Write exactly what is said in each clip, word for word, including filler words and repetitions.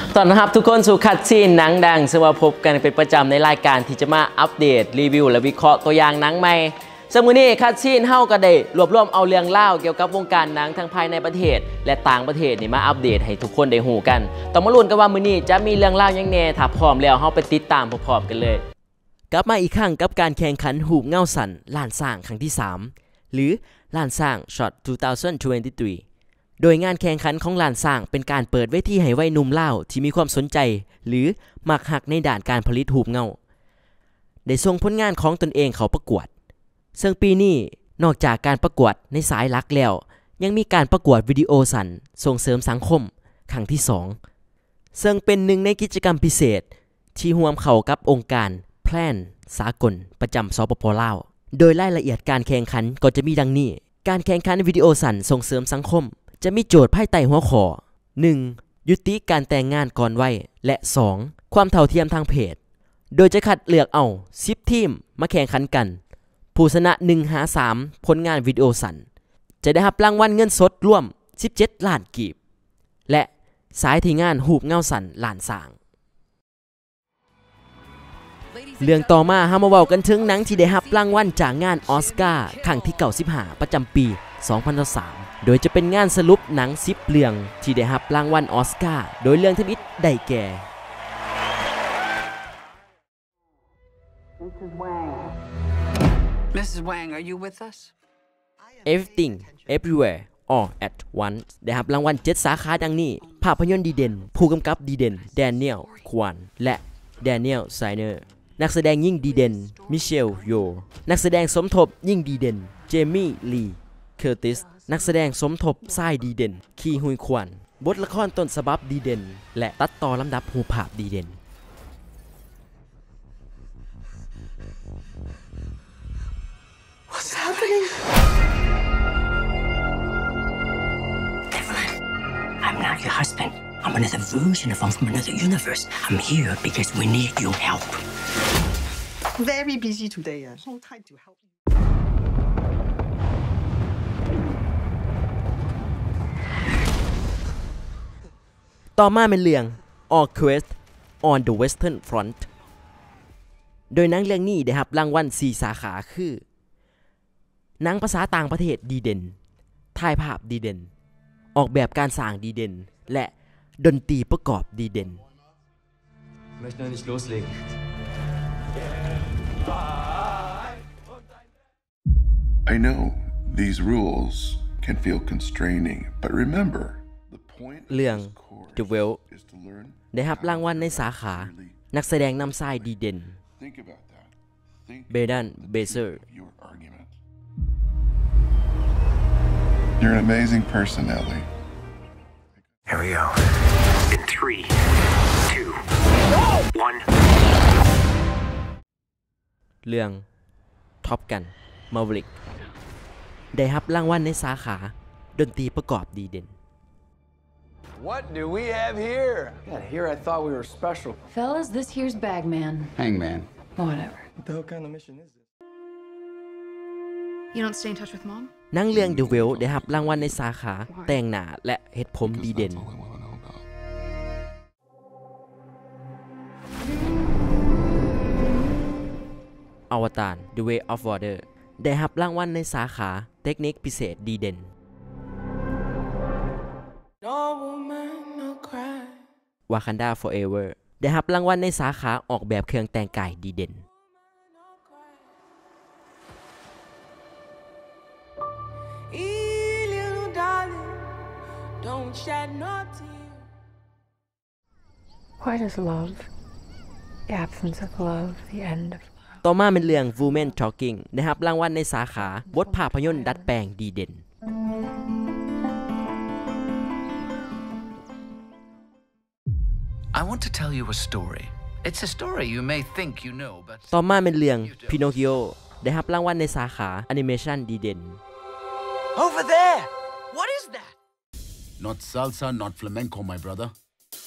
ตอนนะครับทุกคนสู่คัดซีนหนังดังซึ่งมาพบกันเป็นประจำในรายการที่จะมาอัปเดตรีวิวและวิเคราะห์ตัวอย่างหนังใหม่ซึ่งมื้อนี้คัดซีนเฮาก็ได้รวบรวมเอาเรื่องเล่าเกี่ยวกับวงการหนังทั้งภายในประเทศและต่างประเทศนี่มาอัปเดตให้ทุกคนได้ฮู้กันต้องมาลุ้นกันว่ามื้อนี้จะมีเรื่องเล่าหยังแน่ถ้าพร้อมแล้วเฮาไปติดตามพร้อมๆกันเลยกลับมาอีกครั้งกับการแข่งขันหูบเงาสั่นล้านสร้างครั้งที่สามหรือล้านสร้าง Shot สองพันยี่สิบสามโดยงานแข่งขันของล้านสร้างเป็นการเปิดเวทีให้วัยหนุ่มลาวที่มีความสนใจหรือมักหักในด้านการผลิตหูบเงาได้ส่งผลงานของตนเองเข้าประกวดซึ่งปีนี้นอกจากการประกวดในสายหลักแล้วยังมีการประกวดวิดีโอสั้นส่งเสริมสังคมครั้งที่สองซึ่งเป็นหนึ่งในกิจกรรมพิเศษที่ร่วมเข้ากับองค์การแพลนสากลประจำสปป.ลาวโดยรายละเอียดการแข่งขันก็จะมีดังนี้การแข่งขันวิดีโอสั้นส่งเสริมสังคมจะมีโจทย์ภายใต้หัวข้อ หนึ่ง ยุติการแต่งงานก่อนวัยและ สอง ความเท่าเทียมทางเพศโดยจะคัดเลือกเอาสิบทีมมาแข่งขันกันผู้ชนะหนึ่งหาสามผลงานวิดีโอสั้นจะได้รับรางวัลเงินสดรวมสิบเจ็ดล้านกีบและสายที่งานหูบเงาสั้นล้านสร้างเรื่องต่อมาเฮามาเว้ากันถึงหนังที่ได้รับรางวัลจากงานออสการ์ครั้งที่เก้าสิบห้าประจำปีสองพันยี่สิบสามโดยจะเป็นงานสรุปหนังสิบเรื่องที่ได้รับรางวัลออสการ์โดยเรื่องที่มิดได้แก่มิสซิส Wang are you with us Everything Everywhere All at Once ได้รับรางวัลเจ็ดสาขาดังนี้ภาพยนตร์ดีเด่นผู้กำกับดีเด่นแดเนียลควานและแดเนียลไซเนอร์นักแสดงยิ่งดีเด่นมิเชลโยนักแสดงสมทบยิ่งดีเด่นเจมี่ลีเคอร์ติสนักแสดงสมทบทรายดีเด่นคีฮุยควันบทละครต้นฉบับดีเด่นและตัดต่อลำดับหูภาพดีเด่น What's happening Evelyn I'm not your husband I'm another version of I'm from another universe I'm here because we need your help Very busy today No time to help you ต่อมาเป็นเรื่อง All Quest on the Western Front โดยหนังเรื่องนี้ได้รับรางวัลสี่สาขาคือหนังภาษาต่างประเทศดีเด่นถ่ายภาพดีเด่นออกแบบการสร้างดีเด่นและดนตรีประกอบดีเด่น möchte noch nicht loslegen I know these rules can feel constraining but remember เรื่อง The Well ได้รับรางวัลในสาขานักแสดงนำชายดีเด่นเบดันเบเซอร์ You're an amazing person, Ellie. Here we go in three two one เรื่อง Top Gun Maverick ได้รับรางวัลในสาขาดนตรีประกอบดีเด่น What do we have here? God, here I thought we were special. Fellas, this here's Bagman. Hangman. Whatever. What the hell kind of mission is this? You don't stay in touch with Mom? หนังเรื่อง The Well ได้รับรางวัลในสาขาแต่งหน้าและเฮ็ดผมดีเด่นอวตาร The Way of Water ได้รับรางวัลในสาขาเทคนิคพิเศษดีเด่นWakanda Forever ได้รับรางวัลในสาขาออกแบบเครื่องแต่งกายดีเด่น Why does love, the absence of love, the end of love ต่อมาเป็นเรื่อง Women Talking ได้รับรางวัลในสาขาบทภาพยนตร์ดัดแปลงดีเด่น I want to tell you a story It's a story you may think you know but ต่อมาเป็นเรื่อง Pinocchio ได้รับรางวัลในสาขาแอนิเมชันดีเด่น Over there What is that Not salsa not flamenco my brother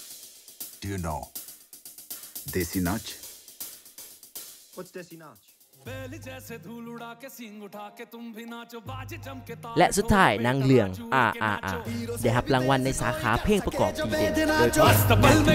Do you know Desi Nach? What's Desi Nach? และสุดท้ายนางเลือง อาร์ อาร์ อาร์ ได้รับรางวัลในสาขาเพลงประกอบดีเด่นโดยเพลง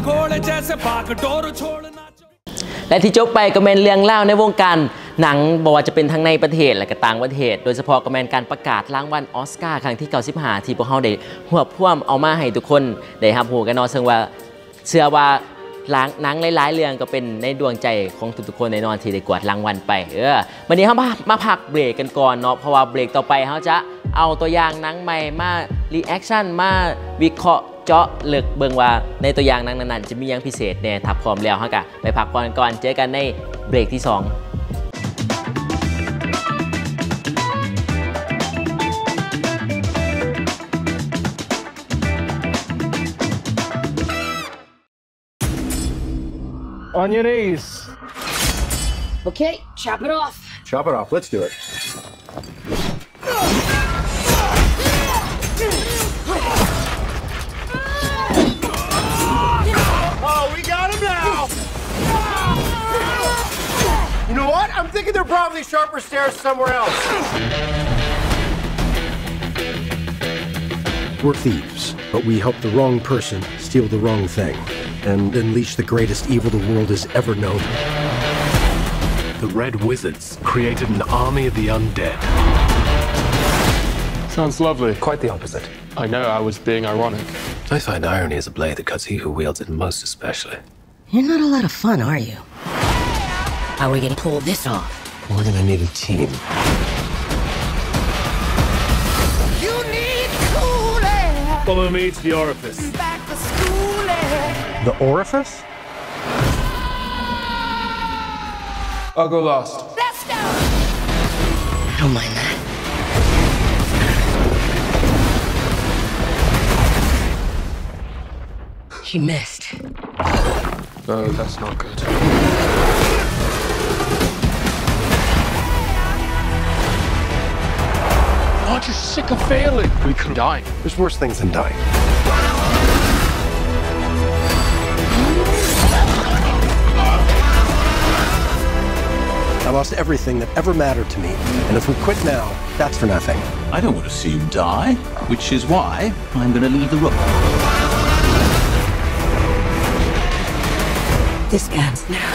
และที่จบไปก็เป็นเรื่องเล่าในวงการหนังบอกว่าจะเป็นทั้งในประเทศและก็ต่างประเทศโดยเฉพาะก็เป็นการประกาศรางวัลออสการ์ครั้งที่เก้าสิบห้าที่พวกเขาได้รวบรวมเอามาให้ทุกคนได้รับรู้กันเนาะซึ่งว่าเชื่อว่าหนังหลายๆเรื่องก็เป็นในดวงใจของทุกๆคนแน่นอนที่ได้กวาดรางวัลไปเออวันนี้เขามามาพักเบรกกันก่อนเนาะเพราะว่าเบรกต่อไปเขาจะเอาตัวอย่างหนังใหม่มารีแอคชั่นมาวิเคราะห์เจาะลึกเบิ่งว่าในตัวอย่างหนังนั้นๆจะมีอย่างพิเศษแน่ถ้าพร้อมแล้วเฮาก็ไปพักก่อนก่อนเจอกันในเบรกที่สอง On your knees. Okay, chop it off. Chop it off. Let's do it. Oh, we got him now. You know what? I'm thinking there are probably sharper stairs somewhere else. We're thieves, but we help the wrong person steal the wrong thing and unleash the greatest evil the world has ever known. The Red Wizards created an army of the undead. Sounds lovely. Quite the opposite. I know I was being ironic. I find irony is a blade that cuts he who wields it most especially. You're not a lot of fun, are you? How are we gonna pull this off? We're gonna need a team. You need cool air. Follow me to the orifice. Back to school air. The orifice? I'll go last. Let's go. I don't mind that. He missed. No, that's not good. Aren't you sick of failing? We could die. There's worse things than dying. I lost everything that ever mattered to me, and if we quit now, that's for nothing. I don't want to see you die, which is why I'm going to leave the room. This ends now.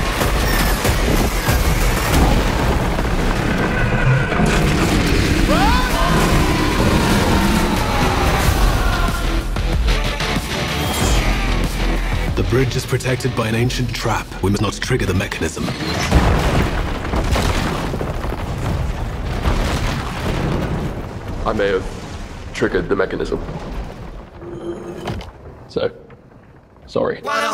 The bridge is protected by an ancient trap. We must not trigger the mechanism. I may have triggered the mechanism. So, sorry.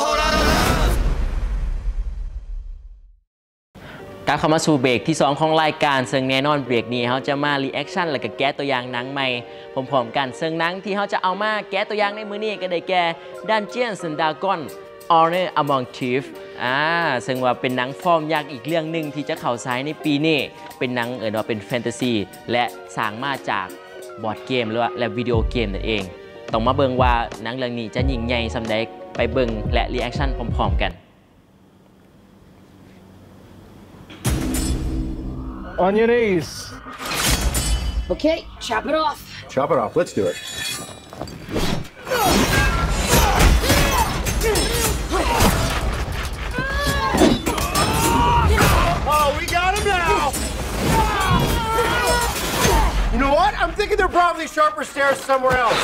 กลับเข้ามาสู่เบรกที่สองของรายการซึ่งแน่นอนเบรกนี้เขาจะมารีแอคชั่นและก็แก้ตัวอย่างหนังใหม่พร้อมๆกันซึ่งหนังที่เขาจะเอามาแก้ตัวอย่างในมื้อนี้ก็ได้แก่ Dungeons and Dragons Honor Among Thieves อ่าซึ่งว่าเป็นหนังฟอร์มยักษ์อีกเรื่องหนึ่งที่จะเข้าฉายในปีนี้เป็นหนังเอ่ยว่าเป็นแฟนตาซีและสร้างมาจากบอร์ดเกมหรือว่าและวิดีโอเกมนั่นเองต้องมาเบิ่งว่าหนังเรื่องนี้จะยิ่งใหญ่ส่ำใดไปเบิ่งและรีแอคชั่นพร้อมๆกัน On your knees. Okay, chop it off. Chop it off. Let's do it. Oh, we got him now. You know what? I'm thinking there are probably sharper stairs somewhere else.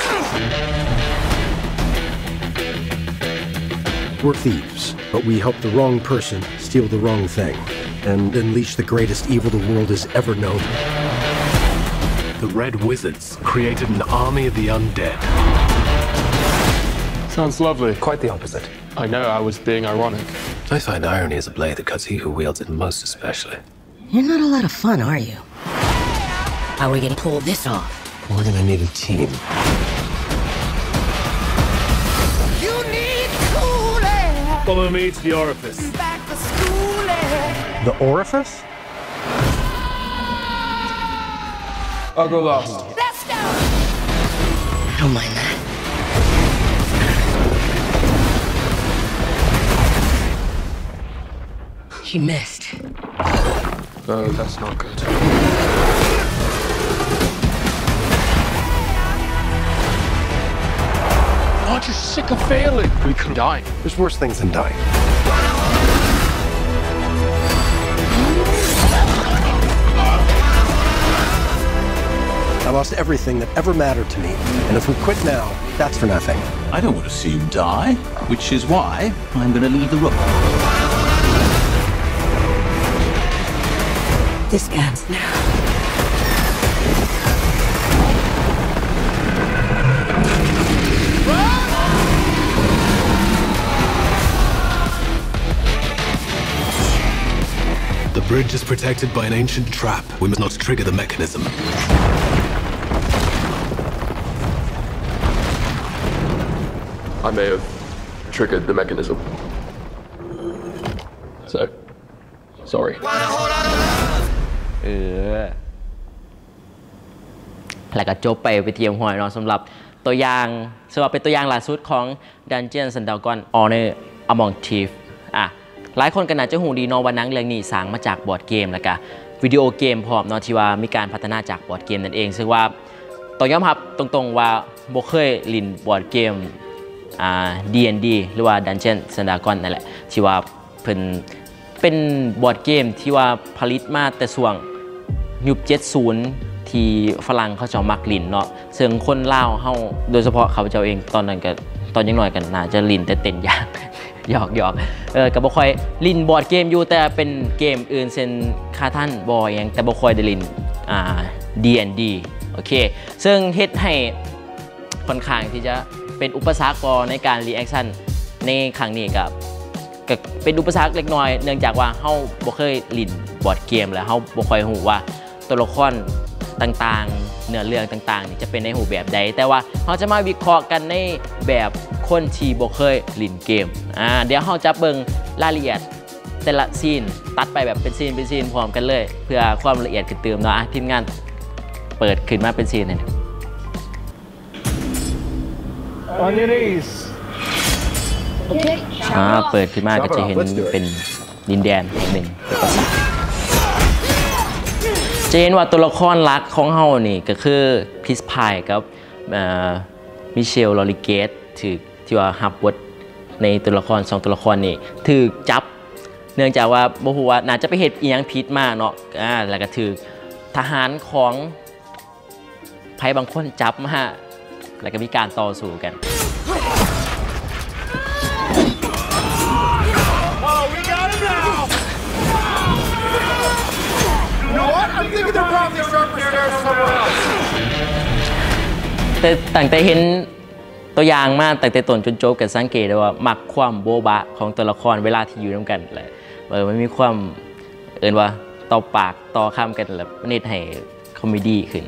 We're thieves, but we help the wrong person steal the wrong thing and unleash the greatest evil the world has ever known. The Red Wizards created an army of the undead. Sounds lovely. Quite the opposite. I know I was being ironic. I find irony is a blade that cuts he who wields it most especially. You're not a lot of fun, are you? How are we gonna pull this off? We're gonna need a team. You need cool air. Follow me to the orifice. Back to school air. The orifice? I'll go last. Let's go. I don't mind that. He missed. No, that's not good. Aren't you sick of failing? We can die. There's worse things than dying. I lost everything that ever mattered to me, and if we quit now, that's for nothing. I don't want to see you die, which is why I'm going to leave the room. This ends now. The bridge is protected by an ancient trap. We must not trigger the mechanism. I may have triggered the mechanism. So, sorry. เออแล้วก็จบไปไปเทียมหอยเนาะสำหรับตัวอย่างสำหรับเป็นตัวอย่างล่าสุดของ Dungeons and Dragons Honor Among Thieves อ่ะหลายคนก็น่าจะหูดีเนาะว่าหนังเรื่องนี้สร้างมาจากบอร์ดเกมแล้วก็วิดีโอเกมพร้อมเนาะที่ว่ามีการพัฒนาจากบอร์ดเกมนั่นเองซึ่งว่าต้องยอมรับตรงๆว่าบ่เคยเล่นบอร์ดเกมอ่า ดี แอนด์ ดี หรือว่า Dungeons and Dragons นั่นแหละที่ว่าเพิ่นเป็นบอร์ดเกมที่ว่าผลิตมาแต่ช่วงยุคเจ็ดสิบที่ฝรั่งเขาจะมักลินเนาะซึ่งคนลาวเฮาโดยเฉพาะเขาเจ้าเองตอนนั้นก็ตอนยังน้อยกันน่าจะลินแต่เต้นยากหยอกหยอกเออก็บ่ค่อยลินบอร์ดเกมอยู่แต่เป็นเกมอื่นเช่นคาทันบอยยังแต่บ่ค่อยได้ลินอ่า ดี แอนด์ ดี โอเคซึ่งเฮ็ดให้ค่อนข้างที่จะเป็นอุปสรรคบ่ในการรีแอคชั่นในครั้งนี้กับก็เป็นอุปสรรคเล็กน้อยเนื่องจากว่าเฮาบ่เคยลินบอร์ดเกมแล้วเฮาบ่ค่อยฮู้ว่าตัวละครต่างๆเนื้อเรื่องต่างๆนี่จะเป็นในรูปแบบใดแต่ว่าเราจะมาวิเคราะห์กันในแบบคนที่บ่เคยเล่นเกมอ่าเดี๋ยวเราจะเบิ่งรายละเอียดแต่ละซีนตัดไปแบบเป็นซีนเป็นซีนพร้อมกันเลยเพื่อความละเอียดขึ้นเติมเนาะทีมงานเปิดขึ้นมาเป็นซีนให้ On your knees. อ่าเปิดขึ้นมาก็จะเห็นเป็นดินแดนแห่งหนึ่งเป็นปราสาทจะเห็นว่าตัวละครหลักของเฮานี่ก็คือพิสพายกับมิเชลลอริเกตถือที่ว่าฮับบทในตัวละครสองตัวละครนี่ถือจับเนื่องจากว่าบ่ฮู้ว่าน่าจะไปเฮ็ดอีหยังผิดมาเนาะอ่าแล้วก็ถือทหารของไผบางคนจับมาแล้วก็มีการต่อสู้กัน แต่ตั้งแต่เห็นตัวอย่างมาตั้งแต่ต้นจนจบกันสังเกตได้ว่ามักความโบบะของตัวละครเวลาที่อยู่ร่วมกันแหละเออมันมีความเอิ้นว่าต่อปากต่อคำกันแล้วเน็ตให้คอมเมดี้ขึ้น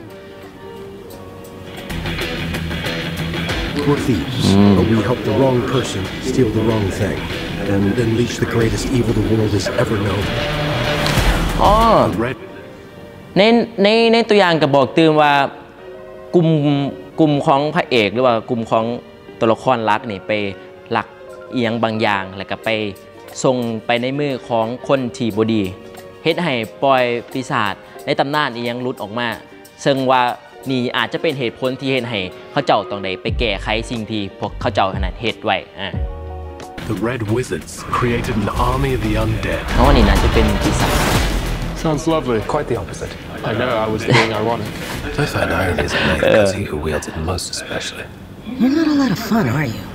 We're thieves, but we help the wrong person steal the wrong thing and unleash the greatest evil the world has ever known. อ๋อในในในตัวอย่างก็บอกตื่นว่ากลุ่มกลุ่มของพระเอกหรือว่ากลุ่มของตัวละครลักนี่ไปหลักเอียงบางอย่างแล้วก็ไปส่งไปในมือของคนที่บ่ดีเฮ็ดให้ปล่อยปีศาจในตำนานอีหยังหลุดออกมาซึ่งว่านี่อาจจะเป็นเหตุผลที่เฮ็ดให้เขาเจ้าต้องได้ไปแก้ไขสิ่งที่พวกเขาเจ้าขนาดเฮ็ดไว้อ่า The Red Wizards created an army of the undead. อ๋อนี่น่าจะเป็นปีศาจ Sounds lovely. Quite the opposite. I know, I was being ironic. I find irony is a magnet who wields it most especially. You're not a lot of fun, are you?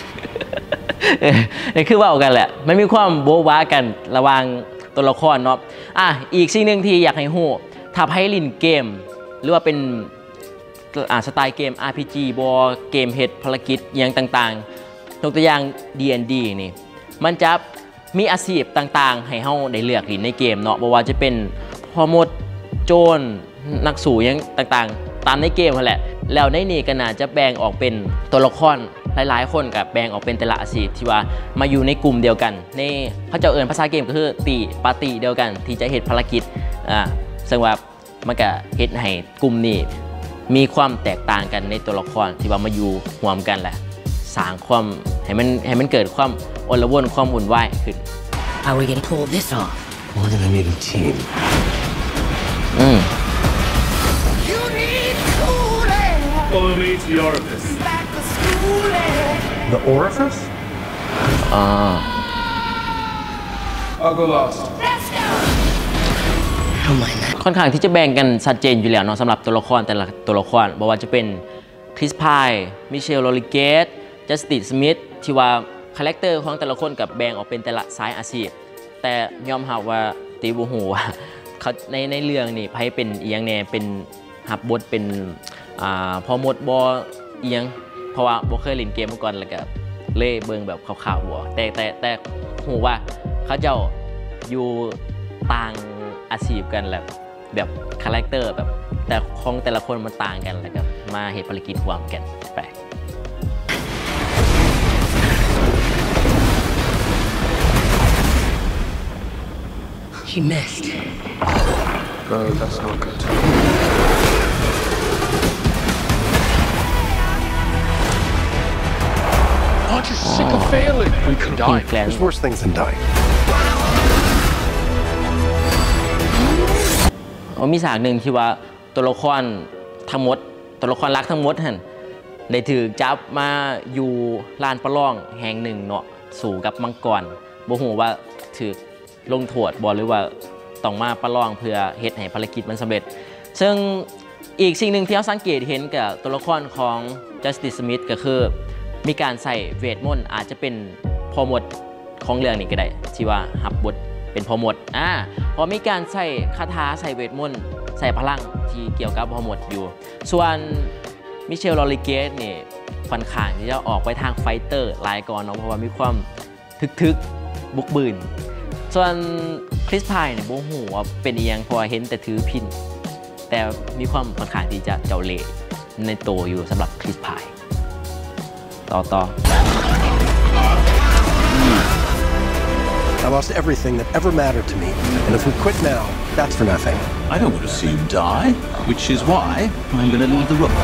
นี่คือว่ากันแหละมันมีความโบ๊ะว้ากันระหว่างตัวละครเนาะอ่ะอีกสิ่งหนึ่งที่อยากให้ฮู้ถ้าให้ลินเกมหรือว่าเป็นอ่าสไตล์เกม อาร์ พี จี บอเกมเฮ็ดภารกิจอย่างต่างๆยกตัวอย่าง ดี แอนด์ ดี นี่มันจะมีอาชีพต่างๆให้เฮาได้เลือกลินในเกมเนาะบ่ว่าจะเป็นพ่อมดโจรนักสู้อย่างต่างๆตามในเกมนั่นแหละแล้วในนี้ก็น่าจะแบ่งออกเป็นตัวละครหลายๆคนกับแบ่งออกเป็นแต่ละอาชีพที่ว่ามาอยู่ในกลุ่มเดียวกันในเขาเจ้าเอิ้นภาษาเกมก็คือตีปาร์ตี้เดียวกันที่จะเฮ็ดภารกิจอ่าซึ่งว่ามันก็เฮ็ดให้กลุ่มนี้มีความแตกต่างกันในตัวละครที่ว่ามาอยู่รวมกันแหละสร้างความให้มันให้มันเกิดความอลวนความวุ่นวายขึ้น How are we gonna pull this off? We're gonna need a team. อืม You need cooling. Follow me to the orifice. Back to school. The orifice? อ่า I'll go last. Let's go. ค่อนข้างที่จะแบ่งกันชัดเจนอยู่แล้วเนาะสำหรับตัวละครแต่ละตัวละครบอกว่าจะเป็นคริสพายมิเชลโรลิเกตจัสตินสมิธที่ว่าคาแรคเตอร์ของแต่ละคนกับแบ่งออกเป็นแต่ละสายอาชีพแต่ยอมรับว่าตีบูฮูว่าเขาในในเรื่องนี่ไพ่เป็นเอียงเนี่ยเป็นหับบทเป็นอ่าพอหมดบอเอียงเพราะว่าบ่เคยเล่นเกมมาก่อนแล้วก็เล่เบิ่งแบบข่าวๆบัวแต่แต่แต่ฮู้ว่าเขาเจ้าอยู่ต่างอาชีพกันแหละแบบคาแรคเตอร์แบบแต่ของแต่ละคนมันต่างกันแล้วก็มาเหตุภารกิจร่วมกันแปลก He missed. No, that's not good. Aren't you sick of failing? We could die. There's worse things than dying. มีฉากหนึ่งที่ว่าตัวละครทั้งหมดตัวละครรักทั้งหมดหันได้ถือจับมาอยู่ลานประลองแห่งหนึ่งเนาะสู่กับมังกรบ่ฮู้ว่าถือลงโทษบ่หรือว่าต้องมาประลองเพื่อเฮ็ดให้ภารกิจมันสำเร็จซึ่งอีกสิ่งหนึ่งที่เราสังเกตเห็นกับตัวละครของ Justice Smith ก็คือมีการใส่เวทมนต์อาจจะเป็นพ่อมดของเรื่องนี้ก็ได้ที่ว่ารับบทเป็นพ่อมดอ่าพอมีการใส่คาถาใส่เวทมนต์ใส่พลังที่เกี่ยวกับพ่อมดอยู่ส่วนมิเชลโรลิเกสนี่ค่อนข้างที่จะออกไปทางไฟเตอร์หลายก่อนเนาะเพราะว่ามีความทึกๆบุกบืนส่วนคริสพายเนี่ยโบหูว่าเป็นเอียงเพราะเห็นแต่ถือพินแต่มีความค่อนข้างที่จะเจ้าเล่ห์ในโตอยู่สำหรับคริสพายต่อต่อ I lost everything that ever mattered to me, and if we quit now, that's for nothing. I don't want to see you die, which is why I'm going to leave the room.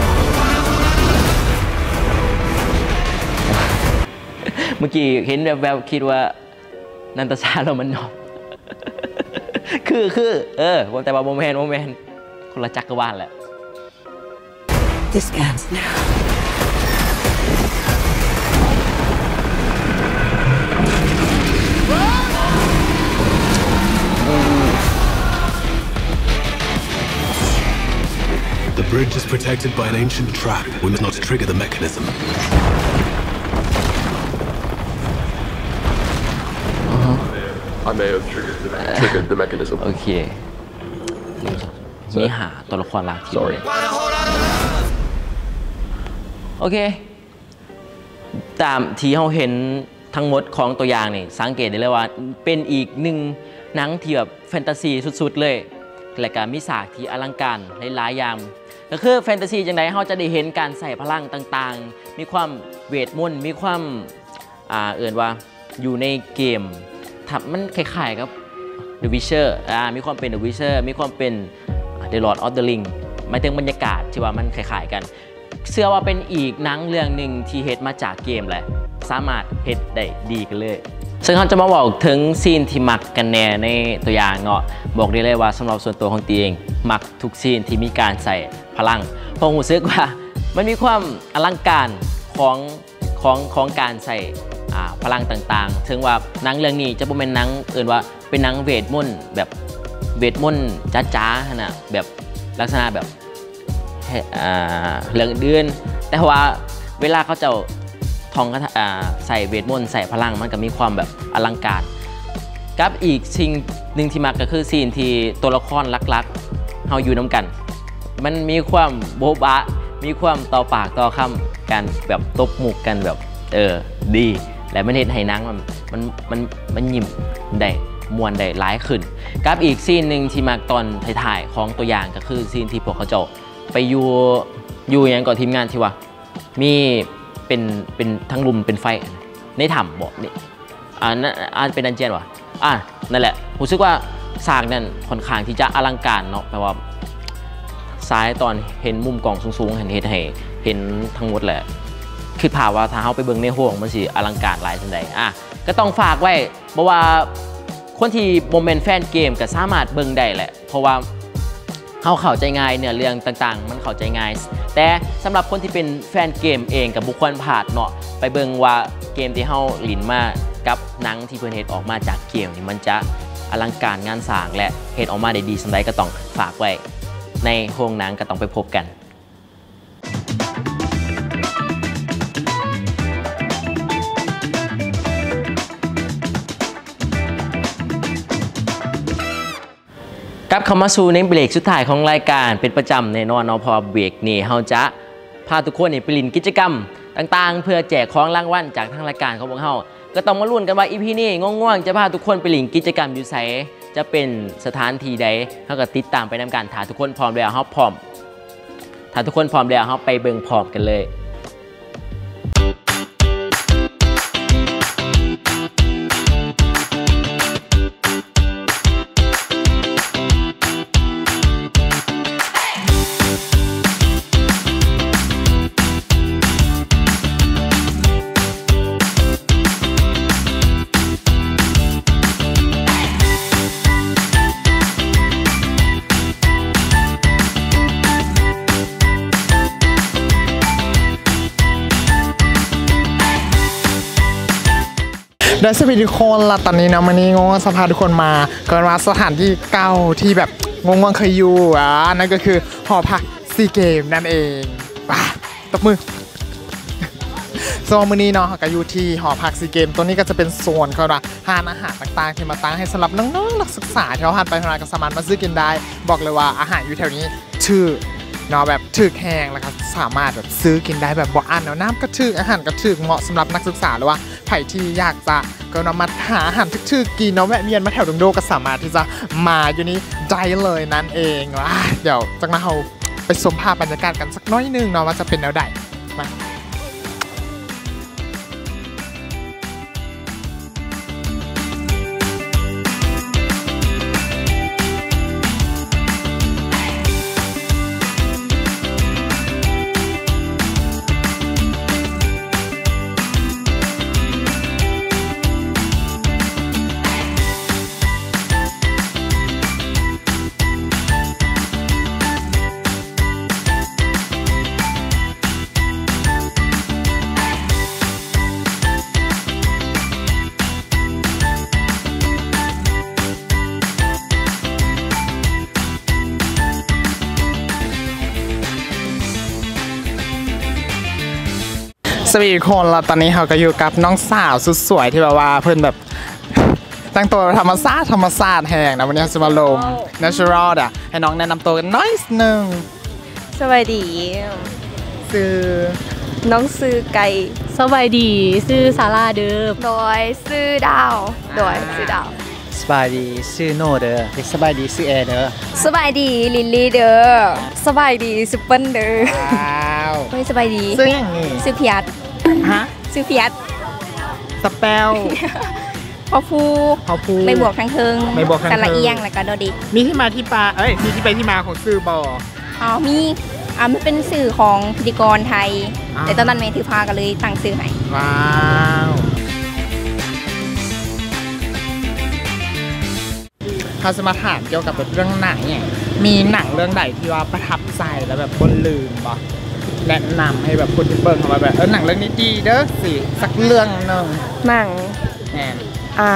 เมื่อกี้เห็นแววๆคิดว่านันตชาโรมันนอฟ คือคือเออแต่ว่าโมเมนต์โมเมนต์คนละจักรวาลแหละ This ends now. The bridge is protected by an ancient trap. We must not trigger the mechanism. I may have triggered the, triggered the mechanism. โอเคนี่หาตัวละครหลักที่ Sorry. โอเคตามที่เราเห็นทั้งหมดของตัวอย่างนี่สังเกตได้เลยว่าเป็นอีกหนึ่งหนังที่แบบแฟนตาซีสุดๆเลยและการมีฉากที่อลังการหลายๆอย่างก็คือแฟนตาซีจังไดเราจะได้เห็นการใส่พลังต่างๆมีความเวทมนต์มีความอ่าเอื่นว่าอยู่ในเกมมันคล้ายๆกับ The Witcher อ่ามีความเป็น The Witcher มีความเป็น The Lord of the Ring หมายถึงบรรยากาศที่ว่ามันคล้ายๆกันเชื่อว่าเป็นอีกหนังเรื่องหนึ่งที่เฮ็ดมาจากเกมแหละสามารถเฮ็ดได้ดีกันเลยซึ่งเขาจะมาบอกถึงซีนที่มักกันแน่ในตัวอย่างเนาะบอกได้เลยว่าสำหรับส่วนตัวของตีเองมักทุกซีนที่มีการใส่พลังเพราะรู้สึกว่ามันมีความอลังการของของของการใส่พลังต่างๆถึงว่าหนังเรื่องนี้จะเป็นหนังเอื่นว่าเป็นหนังเวทมนต์แบบเวทมนต์จ๋าๆนะแบบลักษณะแบบเรื่องเดือนแต่ว่าเวลาเขาจะทองใส่เวทมนต์ใส่พลังมันก็มีความแบบอลังการกับอีกสิ่งหนึ่งที่มักก็คือซีนที่ตัวละครลักๆเฮาอยู่น้ำกันมันมีความโบ๊ะบะมีความต่อปากต่อคำกันแบบตบมุกกันแบบเออดีและมันเห็นให้หนังมันมันมันมันยิ้มได้มวนได้ร้ายขึ้นกับอีกซีนหนึ่งที่มักตอนถ่ายๆของตัวอย่างก็คือซีนที่พวกเขาจะไปอยู่อยู่อย่างก่อนทีมงานที่ว่ามีเป็นเป็นทั้งลุมเป็นไฟในถ้ำบอกนี่อ่านั่นอ่านเป็นดันเจียนวะอ่ะนั่นแหละรู้สึกว่าฉากนั้นค่อนข้างที่จะอลังการเนาะแปลว่าซ้ายตอนเห็นมุมกล่องสูงๆเห็นเห็นให้เห็นทั้งหมดแหละคือภาพว่าถ้าเขาไปเบิ่งในห้องมันสิอลังการหลายสันใดอ่ะก็ต้องฝากไว้เพราะว่าคนที่บ่แม่นแฟนเกมก็สามารถเบิ่งได้แหละเพราะว่าเขาเข้าใจง่ายเนื้อเรื่องต่างๆมันเข้าใจง่ายแต่สำหรับคนที่เป็นแฟนเกมเองกับบุคคลผาดเนาะไปเบิ่งว่าเกมที่เฮาหลินมากับหนังที่เพิ่นเฮ็ดออกมาจากเกมนี่มันจะอลังการงานสร้างและเฮ็ดออกมาได้ดีสันใดก็ต้องฝากไว้ในโรงหนังก็ต้องไปพบกันกลับเข้ามาสู่ในเบรกสุดท้ายของรายการเป็นประจำในนอนเอาพอเบรกนี่เฮาจะพาทุกคนไปเล่นกิจกรรมต่างๆเพื่อแจกของรางวัลจากทางรายการของพวกเฮาก็ต้องมาลุ้นกันว่า อี พี นี้ง่วงๆจะพาทุกคนไปเล่นกิจกรรมอยู่ไสจะเป็นสถานที่ใดเฮาก็ติดตามไปนำกันถ้าทุกคนพร้อมแล้วเฮาพร้อมถ้าทุกคนพร้อมแล้วเฮาไปเบิ่งพร้อมกันเลยได้สวัสดีทุกคนละตอนนี้นะมันนี่งงสภาทุกคนมาเกิดมาสถานที่เก่าที่แบบงงๆเคยอยู่อ่ะนั่นก็คือหอพักซีเกมนั่นเองป่ะตบมือโซนมื้อนี้เนาะก็อยู่ที่หอพักซีเกมตัวนี้ก็จะเป็นโซนเขาละทานอาหารต่างๆที่มาตั้งให้สำหรับน้องๆนักศึกษาที่เขาหันไปทำงานก็สามารถมาซื้อกินได้บอกเลยว่าอาหารอยู่แถวนี้ชื่อเนาะแบบถึกแห้งแล้วก็สามารถแบบซื้อกินได้แบบบ่อั้นแล้วน้ำก็ถึกอาหารก็ถึกเหมาะสำหรับนักศึกษาหรือว่าใครที่อยากจะก็นำมาหาอาหารถึกๆกินเนาะแวะเวียนมาแถวดงโดก็สามารถที่จะมาอยู่นี้ได้เลยนั่นเองว้าเดี๋ยวจากนั้นเราไปชมภาพบรรยากาศกันสักน้อยนึงเนาะว่าจะเป็นแนวใดมาสวัสดีคนเราตอนนี้เราก็อยู่กับน้องสาวสุดสวยที่แบบว่าเพื่อนแบบตั้งตัวธรรมชาติธรรมชาติแห่งนะวันนี้จะมาลง natural อ่ะให้น้องแนะนำตัวกันน้อยหนึ่งสวัสดีซื้อน้องซื้อไก่สวัสดีซื้อซาร่าเด้อโดยซื้อดาวโดยซื้อดาวสบายดีซื้อโนเด้อสบายดีซื้อแอร์เด้อสบายดีลิลลี่เด้อสบายดีซุปเปอร์เด้อว้าวไม่สบายดีซื้ออย่างนี้ซื้อเพียดฮะซื้อเพียดสเปลพอฟูพอฟูไม่บวกทั้งเทิงไม่บวกทั้งเทิงแต่ละเอียงแล้วก็โดดิมีที่มาที่ปลาเอ้ยมีที่ไปที่มาของซื้อบออ๋อมีอ่ามันเป็นสื่อของพิธีกรไทยแต่ตอนนั้นแม่ถือพากันเลยตั้งสื่อให้ว้าวเขาจะมาถามเกี่ยวกับเรื่องหนังเนี่ยมีหนังเรื่องใดที่ว่าประทับใจแล้วแบบคนลืมบ่แนะนำให้แบบคนที่เบิ่งเขาแบบเออหนังเรื่องนี้ดีเด้อสิสักเรื่องหนึ่งหนังแอนอ่า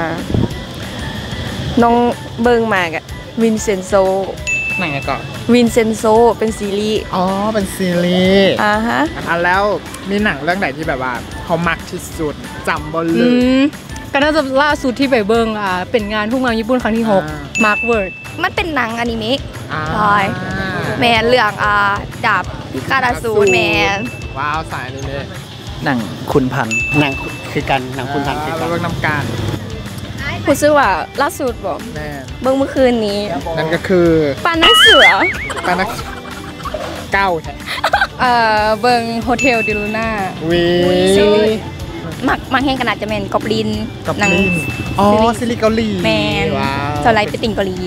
น้องเบิ่งมากอะวินเซนโซหนังไงก่อนวินเซนโซเป็นซีรีส์อ๋อเป็นซีรีส์อ่าฮะอ่ะแล้วมีหนังเรื่องไหนที่แบบว่าเขามักที่สุดจำบ่ลืมก็น่าจะล่าสุดที่ไปเบิ่งอ่าเป็นงานทุ่งเมืองญี่ปุ่นครั้งที่หกมาร์คเวิร์ดมันเป็นหนังอนิเมะใช่แมนเรื่องอ่าดาบพิฆาตอสูรแมนว้าวสายอนิเมะหนังคุณพันหนังคือกันหนังคุณพันคือกันเรื่องน้ำการคุณชื่อว่าล่าสุดบอกเบิ่งเมื่อคืนนี้นั่นก็คือปานักเสือปานักเก้าใช่เอ่อเบิ่งโฮเทลดิลูน่าวีมักมักแห้งขนาดจะแมนกอบลินหนังอ๋อซีรีส์เกาหลีแมนสไลด์เป็นติ่งเกาหลี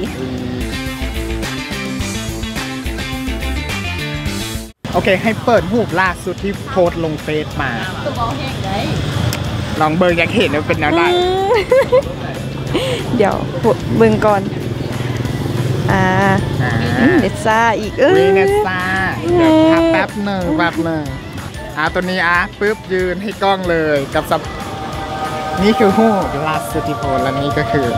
โอเคให้เปิดหูปล่าสุดที่โพสลงเฟซมาลองเบิร์อยากเห็นว่าเป็นแนวไหนเดี๋ยวเบิ่งก่อนอ่าเนซ่าอีกเอ้ยวีเนซ่าเดี๋ยวพักแป๊บหนึ่งแป๊บหนึ่งอ่ะตัวนี้อ่ะปึ๊บยืนให้กล้องเลยกับสับนี่คือหูล่าสุดที่โพสและนี่ก็คือ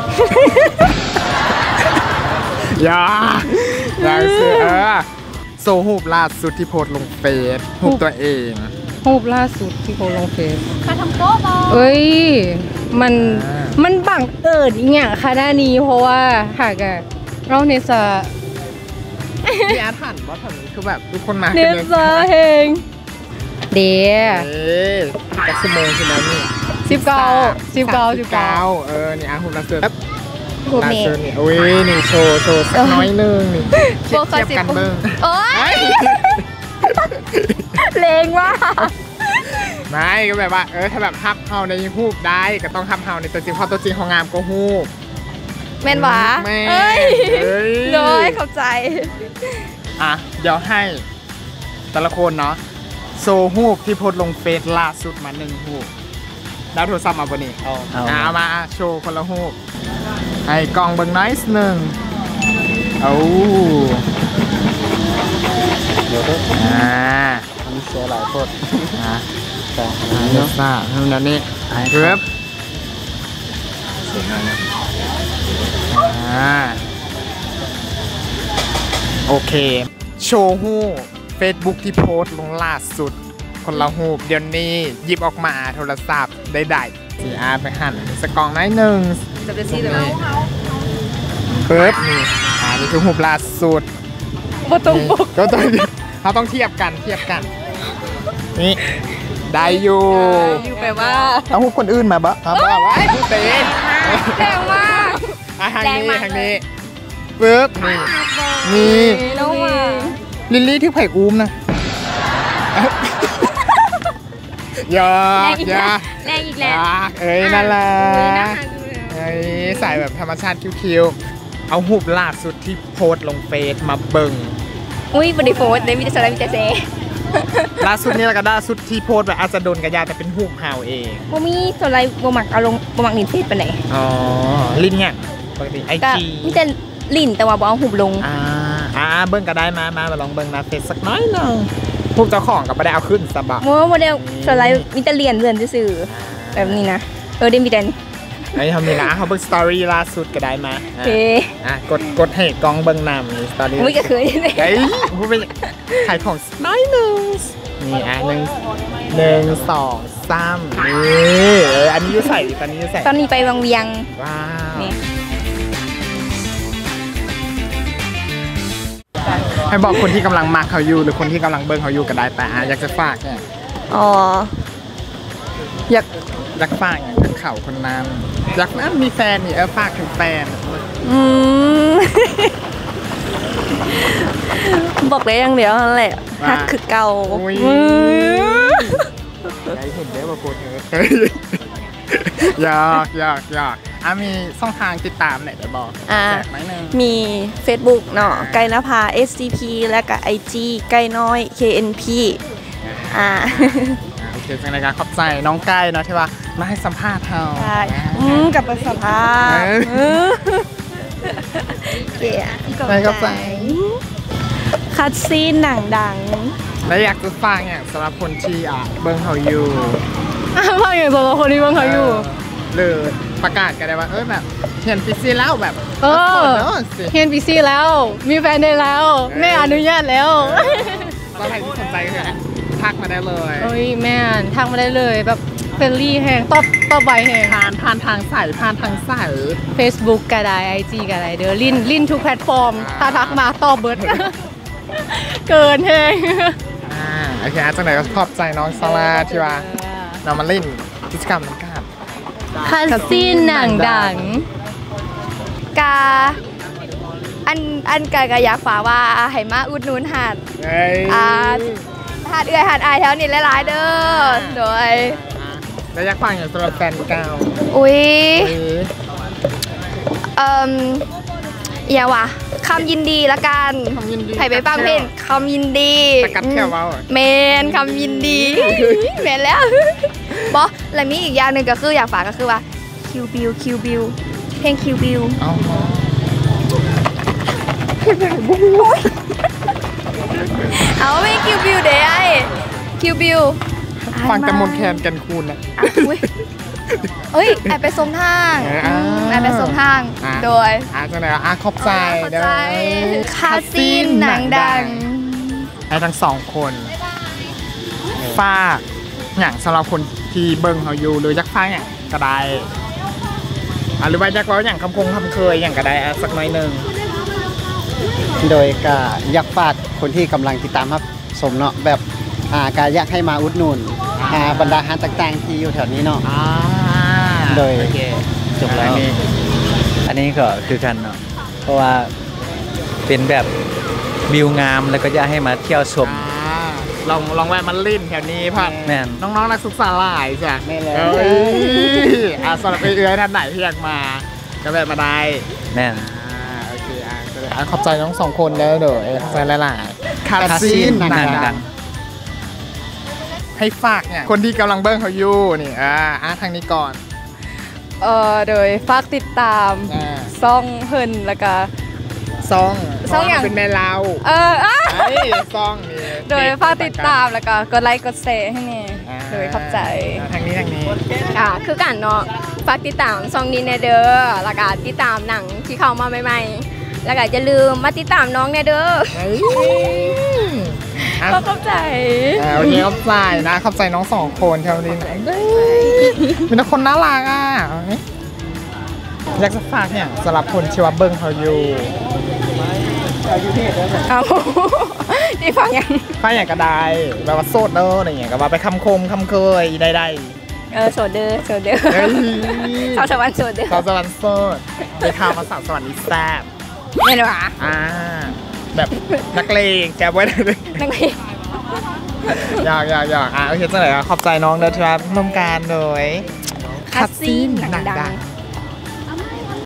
อย่าอย่าเสือเออโซหูบล่าสุดที่โพสลงเฟซหูตัวเองรูปล่าสุดที่โพสลงเฟซมาทำโต๊ะบอเอ้ยมันมันบังเอิญอีกอย่างค่ะด้านนี้เพราะว่าหากอะเราเนซ่ามีอาถรรพ์ว่าถนนคือแบบทุกคนมาเนซ่าเฮงเดี๋ยวเอ๊ะกัสโมงใช่ไหมนี่สิบเก้าสิบเก้าสิบเก้าเออนี่อาหูล่าสุดล่าสุดนี่โอ้ยนี่โชว์โชว์สักน้อยนึงนี่เทียบกันเบิ้งโอ้ยเลงว่ะไม่ก็แบบว่าเออถ้าแบบฮับเฮาในฮูบได้ก็ต้องฮับเฮาในตัวจริงเพราะตัวจริงของงามก็ฮูบแม่นวะเอ้ยเลยเข้าใจอ่ะเดี๋ยวให้แต่ละคนเนาะโซฮูบที่โพสลงเฟซล่าสุดมาหนึ่งฮูบแล้วโทรศัพท์มาบนนี้เอาเอามาโชว์คนละฮูบให้กล้องเบิ้งน้อยหนึ่งเอาเดี๋ยวอ่าอันนี้เสียหลายคนนะแต่เนื้อซ่าเท่านั้นนี่เกือบเสียงอะไรอ่าโอเคโชว์ฮูเฟซบุ๊กที่โพสลงล่าสุดคนละฮูบเดี๋ยวนี้หยิบออกมาโทรศัพท์ได้ได้สีอาไปหั่นสกองน้อยหนึ่งจะเป็นสีอะไรเปิดนี่อ่านี่คือฮูบล่าสุดก็ต้องก็ต้องเขาต้องเทียบกันเทียบกันนี่ได้อยู่อยู่แปลว่าเอาฮูบคนอื่นมาบ่ครับว่าว่าฮูบเต้นแรงมากอ่ะทางนี้ทางนี้ปึ๊บนี่นี่ลิลลี่ที่ไผ่อุ้มนะอย่าอย่าแรงอีกแล้วเอ้ยนั่นแหละเอ้ยใส่แบบธรรมชาติคิ้วๆเอาหูบล่าสุดที่โพสลงเฟซมาเบิ่งอุ้ยบริโภคได้มีแต่สไลด์มีแต่เซล่าสุดนี่แล้วก็ล่าสุดที่โพสแบบอาจจะโดนกระยาแต่เป็นหูบเห่าเองบ่มีสไลด์บ่มักเอาลงบ่มักลินเฟซไปไหนอ๋อลินเนี่ยปกติไอจีมีแต่ลินแต่ว่าบ่เอาหูบลงอ่าอ่าเบิ่งก็ได้มามาลองเบิ่งนะเฟซสักน้อยนึงหูบเจ้าของก็ไม่ได้เอาขึ้นสบายโมโมเดลสไลด์มีแต่เรียนเรียนซื่อแบบนี้นะเออได้มีแต่ไอ้ทำนี่นะเขาเบิ่งสตอรี่ล่าสุดก็ได้มาโอเคอ่ะกดกดให้กล้องเบิ่งนำนี่สตอรี่ไม่ก็เคยเลยไอ้พูดไปขายของน้อยนึงนี่อ่ะหนึ่งหนึ่งสองสามนี่เอออันนี้ยูใส่ตอนนี้ยูใส่ตอนนี้ไปวังเวียงว้าวให้บอกคนที่กำลังมาเขาอยู่หรือคนที่กำลังเบิ่งเขาอยู่ก็ได้แต่อยากจะฝากแค่อ๋ออยากอยากฝากอย่างกับเขาคนนั้นอยากนั้นมีแฟนนี่เออฝากถึงแฟนอืมบอกเลยอย่างเดียวนั่นแหละฮักคือเก่าได้เห็นได้ว่าโพสอยากอยากอยากอ่ะมีช่องทางติดตามไหนได้บอกอ่ามี Facebook เนาะไก่นภา เอส ซี พี และก็ ไอ จี ไก่น้อย เค เอ็น พี อ่าโอเคจังเลยครับขอบใจน้องไก่เนาะที่ว่ามาให้สัมภาษณ์เราใช่อืมกลับไปสัมภาษณ์เก๋ขอบใจคัดซีนหนังดังแล้วอยากจะฟังอย่างสำหรับคนที่อ่ะเบิ้งเขาอยู่ฟังอย่างสำหรับคนที่เบิ้งเขาอยู่หรือประกาศกันได้ว่าเออแบบเห็นปีซี่แล้วแบบเออเห็นปีซี่แล้วมีแฟนได้แล้วแม่อนุญาตแล้วก็ใครที่สนใจก็ทักมาได้เลยโอ้ยแม่ทักมาได้เลยแบบเฟรนลี่แฮงตอบตอบใบแฮงผ่านผ่านทางสายผ่านทางสาย Facebook ก็ได้ ไอ จี ก็ได้เด้อลิ้นลิ้นทุกแพลตฟอร์มถ้าทักมาตอบเบิร์ดเกินแฮงอ่าโอเคจังไหนก็ขอบใจน้องซาร่าที่ว่าเรามาเล่นกิจกรรมนั้นกันคัสซีนหนังดังกาอันอันกากะอยากฝากว่าให้มาอุดหนุนหาดอ่าหาดเอื้อยหาดอายแถวนี้หลายๆเด้อโดยแล้วอยากฟังอย่างสำหรับแฟนเก่าอุ้ยเอ่ออย่าวะคำยินดีละกันให้ไปฟังเพลงคำยินดีเมนคำยินดีเมนแล้วบอแล้วมีอีกอย่างหนึ่งก็คืออยากฝากก็คือว่าคิวบิวคิวบิวเพลงคิวบิวเอาไม่คิวบิวเด้ไอคิวบิวฟังแต่มนแคนกันคูณนะเอ้ยแอบไปสมทางแอบไปสมทางโดยอาจะไหนอ่ะขอบใจเด้อคาซีนหนังดังให้ทั้งสองคนฝากอย่างสำหรับคนที่เบิ่งเขาอยู่หรือยักษ์ฟ้าเนี่ยก็ได้หรือว่ายักษ์ว่าอย่างคำคงคำเคยอย่างก็ได้สักน้อยหนึ่งโดยก็อยากฝากคนที่กำลังติดตามครับสมเนาะแบบอ่าการอยากให้มาอุดหนุนอ่าบรรดาร้านต่างๆที่อยู่แถวนี้เนาะโดยจบแล้วอันนี้ก็คือกันเนาะเพราะว่าเป็นแบบวิวงามแล้วก็อยากให้มาเที่ยวชมลองลองแวะมาเล่นแถวนี้พันน้องๆนักศึกษาหลายจ้ะไม่เลยอ่าสำหรับเอื้อยท่านไหนที่อยากมาก็แวะมาได้แน่โอเคอ่ะขอบใจน้องสองคนแล้วเด้อขอบใจหลายๆคาซีนหนังดังให้ฝากเนี่ยคนที่กำลังเบิ้งเขาอยู่นี่อ่าอ่ะทางนี้ก่อนเอ่อโดยฝากติดตามซ่องเฮินแล้วก็ซ่องซ่องอย่างเป็นแม่เราเออไอ้ซ่องนี่โดยฝากติดตามแล้วก็กดไลค์กดแชร์ให้นี่โดยขอบใจทางนี้ทางนี้อ่าคือกันเนาะฝากติดตามซ่องนี้แน่เด้อแล้วก็ติดตามหนังที่เข้ามาใหม่ๆแล้วก็อย่าลืมมาติดตามน้องแน่เด้อขอบใจโอเคขอบใจนะขอบใจน้องสองคนเท่านี้เป็นคนน่ารักอ่ะอยากจะฝากเนี่ยสำหรับคนที่ว่าเบิ้งเขาอยู่เอาที่ฟังยังฟังอย่างก็ได้แบบว่าโสดเนอะอะไรอย่างเงี้ยก็ว่าไปคำคมคำเคยได้ๆเออโสดเด้อโสดเด้อชาวสวรรค์โสดเด้อชาวสวรรค์โสดไปข่าวมาสาวสวรรค์อีแซ่บไม่หรออ่าแบบนักเลงแกไว้เลยนักเลงอยากอยากอยากอ่ะโอเคจังเลยขอบใจน้องเด้อครับร่วมการโดยคาซีนหนังดัง